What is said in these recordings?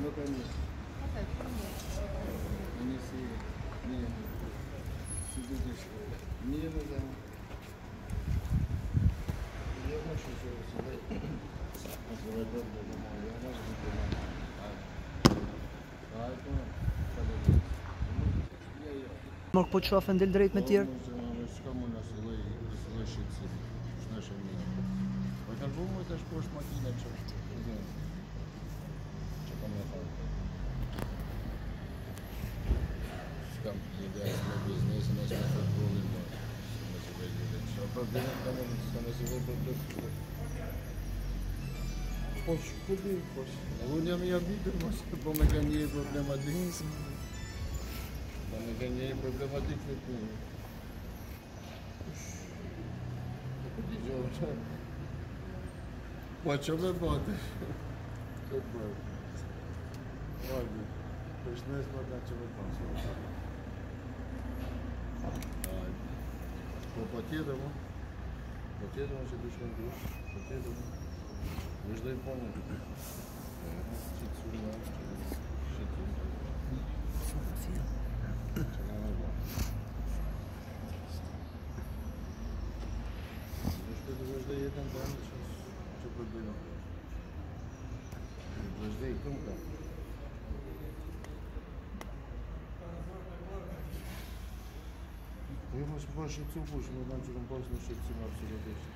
Nuk e një. Një si duke shkole. Një dhe dhe. Jo më shumë se dhe. Asë dhe dhe dhe dhe më janë është dhe dhe Mërë po qafë ndel drejt me tjerë? Shka më në sëlloj shqitësit, shnash e mirë. Po e kanë bu më të shposht makina që kam në thajtë. Shkam ideja me biznesin e shme futbolin më. Së me se vejtë dhe që problemet kam unë, së me se vejtë për të po shku di, po unë jam i abitur, po me ka një problematikë. Po me ka një problematikë në punë. Po t'i gjohë që... Po që me bate? Që bërë? Agi, për shnes më ka që me pasë. Po tjetër më? Po tjetër më që du shkën du? Po tjetër më? Vështë dojnë ponë në të të. Që të surë në ashtë, që të surë. Që nga me bërë. Vështë dhe jetën të anë që përdojnë. Vështë dhe i këmë ka. Jo më së përë shqitësu push, më dhanë që këmë pasë në shqitësim absolutisht.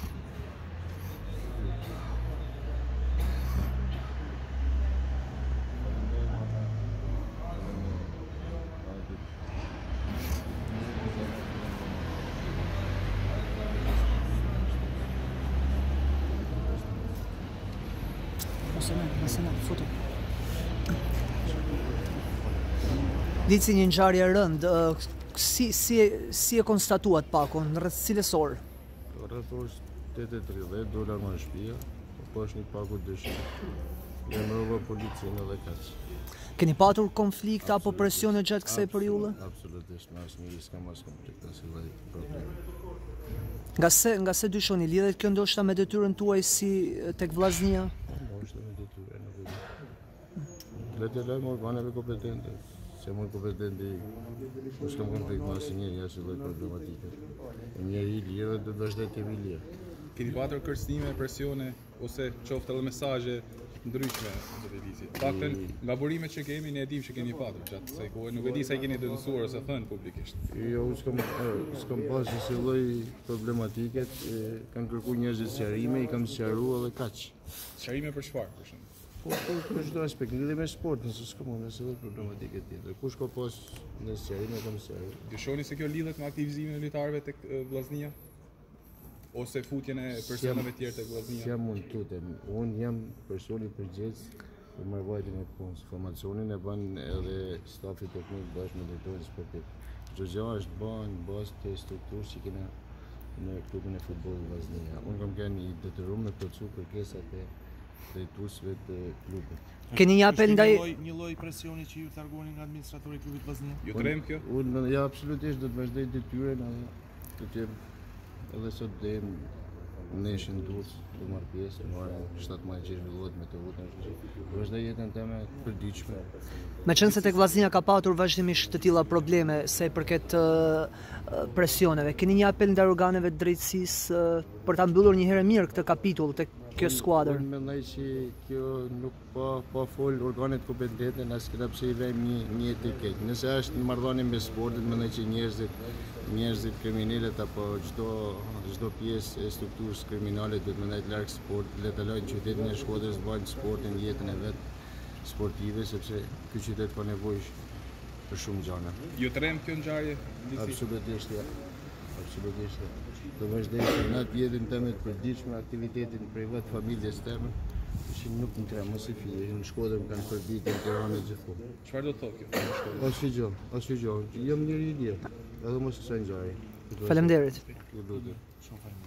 Mëse foto. Ditë si një ngjarje rënd, si e konstatuat pakon, rreth cilës orë? Rreth orës 8:30 dola nga shtëpia, po është një pagu dëshirë. Emërova policinë edhe kaq. Keni patur konflikte apo presione gjatë kësaj periudhe? Absolutisht, në asnjë s'kam as konflikt as lloj problemi. Nga se dyshoni, lidhet kjo ndoshta me detyrën tuaj si tek vllaznia? Ndoshta me detyrën, nuk e di. Le të lejmë organeve kompetente. Se më kompetenti, po s'kam konflikt me asnjëri, as lloj problematike. Njeri i lirë do të vazhdoj të jemi lirë. Keni patur kërcënime, presione ose qoftë edhe mesazhe ndryshme zoti Lisi. Faktën nga burimet që kemi ne e dim që keni patur gjatë kësaj kohe, nuk e di sa i keni denoncuar ose thënë publikisht. Jo, s'kam pasur asnjë lloj problematike, kanë kërkuar njerëzit sqarime, i kam sqaruar edhe kaq. Sqarime për çfarë, për shembull? Po për çdo aspekt, lidhje me sportin, se s'kam asnjë lloj problematike tjetër. Kush ka pas në sqarime kam sqaruar. Dyshoni se kjo lidhet me aktivizimin e lojtarëve tek vllaznia? Ose futjen e personave tjerë tek vllaznia? Jam unë tutem, unë jam personi përgjegjës për marrëvajtjen e punës. Formacionin e bën edhe stafi teknik bashkë me drejtorin sportiv. Çdo gjë është bën në bazë të strukturës që kena në klubin e futbollit Vllaznia. Unë kam qenë i detyruar me plotësu kërkesat e drejtuesve të klubit. Keni një apel ndaj një lloj presioni që ju largoni nga administratori i klubit Vllaznia? Ju trem kjo? Unë ja absolutisht do të vazhdoj detyrën edhe do të jem edhe sot dhem neshin Durrës do marr pjesë, marrë 7 maj që zhvillohet me të votën. Vazhdoj jetën time të përditshme. Meqense tek Vllaznia ka patur vazhdimisht të tilla probleme sa i përket presioneve, keni një apel ndaj organeve të drejtësisë për ta mbyllur një herë mirë këtë kapitull tek kjo skuadër? Unë mendoj që kjo nuk pa fol organet kompetente, as kena pse i vëmë një etiketë. Nëse është në marrëdhënie me sportin, mendoj që njerëzit kriminalët apo çdo pjesë e strukturës kriminale duhet më ndajt larg sport, le të lajnë qytetin e Shkodrës bëjnë sportin, jetën e vet sportive, sepse ky qytet ka nevojë për shumë gjëra. Ju trem kjo ngjarje? Absolutisht ja. Absolutisht. Do vazhdoj të natë jetën time të përditshme, aktivitetin privat familjes time, që nuk më trem, mos i fije, në Shkodër më kanë përditë në Tiranë gjithmonë. Çfarë do të thotë kjo? Asnjë gjë. Jam njëri i lirë, edhe mos kësaj ngjarje. Faleminderit. Ju lutem.